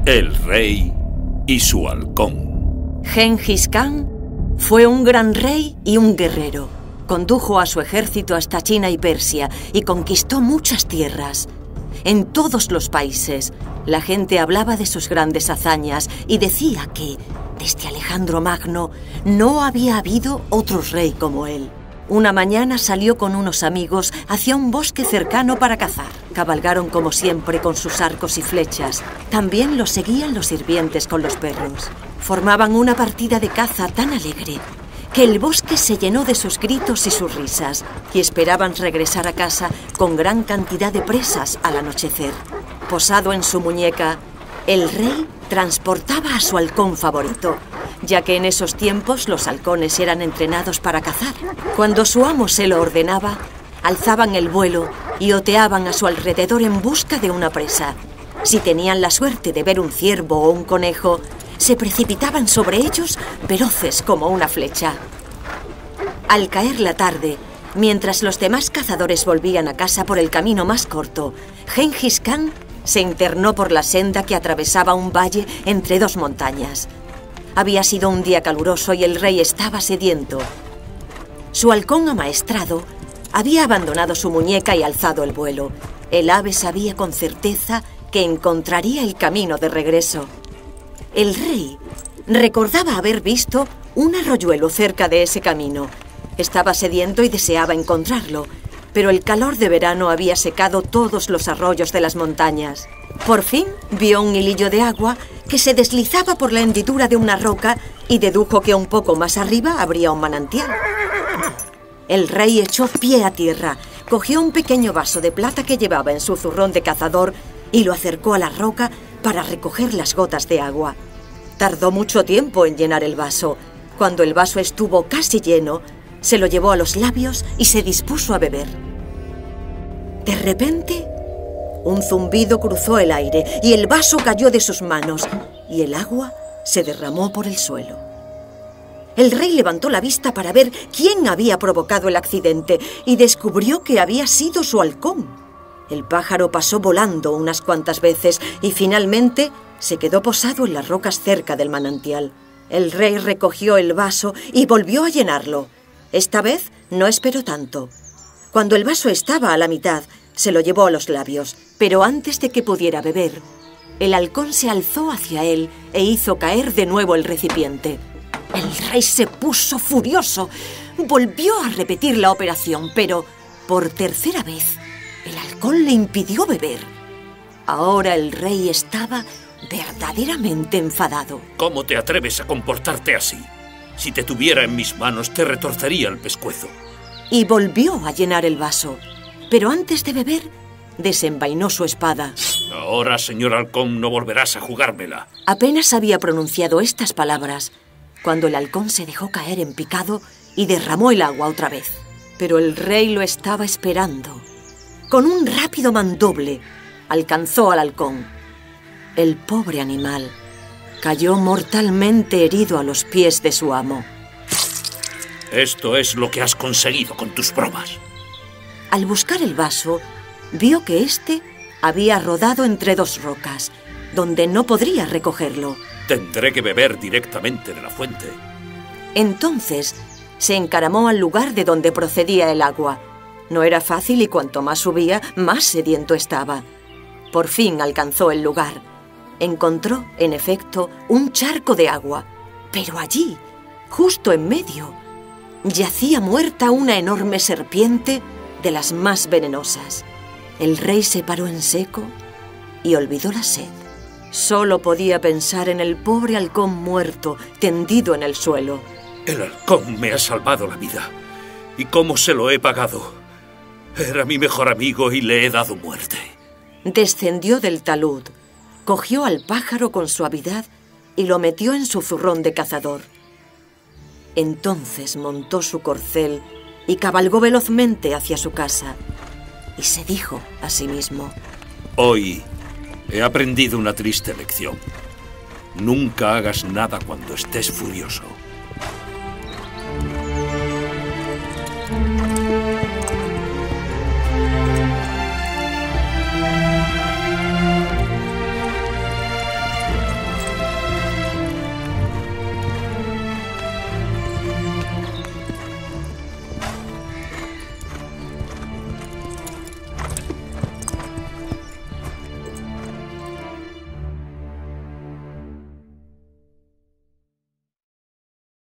El rey y su halcón. Gengis Khan fue un gran rey y un guerrero. Condujo a su ejército hasta China y Persia y conquistó muchas tierras. En todos los países, la gente hablaba de sus grandes hazañas y decía que, desde Alejandro Magno, no había habido otro rey como él. Una mañana salió con unos amigos hacia un bosque cercano para cazar. Cabalgaron como siempre con sus arcos y flechas. También los seguían los sirvientes con los perros. Formaban una partida de caza tan alegre que el bosque se llenó de sus gritos y sus risas, y esperaban regresar a casa con gran cantidad de presas al anochecer. Posado en su muñeca, el rey transportaba a su halcón favorito, ya que en esos tiempos los halcones eran entrenados para cazar. Cuando su amo se lo ordenaba, alzaban el vuelo y oteaban a su alrededor en busca de una presa. Si tenían la suerte de ver un ciervo o un conejo, se precipitaban sobre ellos, veloces como una flecha. Al caer la tarde, mientras los demás cazadores volvían a casa por el camino más corto, Gengis Khan se internó por la senda que atravesaba un valle entre dos montañas. Había sido un día caluroso y el rey estaba sediento. Su halcón amaestrado había abandonado su muñeca y alzado el vuelo. El ave sabía con certeza que encontraría el camino de regreso. El rey recordaba haber visto un arroyuelo cerca de ese camino. Estaba sediento y deseaba encontrarlo, pero el calor de verano había secado todos los arroyos de las montañas. Por fin vio un hilillo de agua que se deslizaba por la hendidura de una roca y dedujo que un poco más arriba habría un manantial. El rey echó pie a tierra, cogió un pequeño vaso de plata que llevaba en su zurrón de cazador y lo acercó a la roca para recoger las gotas de agua. Tardó mucho tiempo en llenar el vaso. Cuando el vaso estuvo casi lleno, se lo llevó a los labios y se dispuso a beber. De repente, un zumbido cruzó el aire y el vaso cayó de sus manos y el agua se derramó por el suelo. El rey levantó la vista para ver quién había provocado el accidente y descubrió que había sido su halcón. El pájaro pasó volando unas cuantas veces y finalmente se quedó posado en las rocas cerca del manantial. El rey recogió el vaso y volvió a llenarlo. Esta vez no esperó tanto. Cuando el vaso estaba a la mitad, se lo llevó a los labios, pero antes de que pudiera beber, el halcón se alzó hacia él e hizo caer de nuevo el recipiente. El rey se puso furioso. Volvió a repetir la operación, pero por tercera vez, el halcón le impidió beber. Ahora el rey estaba verdaderamente enfadado. ¿Cómo te atreves a comportarte así? Si te tuviera en mis manos, te retorcería el pescuezo. Y volvió a llenar el vaso. Pero antes de beber, desenvainó su espada. Ahora, señor halcón, no volverás a jugármela. Apenas había pronunciado estas palabras cuando el halcón se dejó caer en picado y derramó el agua otra vez. Pero el rey lo estaba esperando. Con un rápido mandoble, alcanzó al halcón. El pobre animal cayó mortalmente herido a los pies de su amo. Esto es lo que has conseguido con tus bromas. Al buscar el vaso, vio que éste había rodado entre dos rocas, donde no podría recogerlo. Tendré que beber directamente de la fuente. Entonces se encaramó al lugar de donde procedía el agua. No era fácil y cuanto más subía, más sediento estaba. Por fin alcanzó el lugar. Encontró, en efecto, un charco de agua. Pero allí, justo en medio, yacía muerta una enorme serpiente de las más venenosas. El rey se paró en seco y olvidó la sed. Solo podía pensar en el pobre halcón muerto, tendido en el suelo. El halcón me ha salvado la vida. ¿Y cómo se lo he pagado? Era mi mejor amigo y le he dado muerte. Descendió del talud, cogió al pájaro con suavidad y lo metió en su zurrón de cazador. Entonces montó su corcel y cabalgó velozmente hacia su casa. Y se dijo a sí mismo: Hoy he aprendido una triste lección. Nunca hagas nada cuando estés furioso.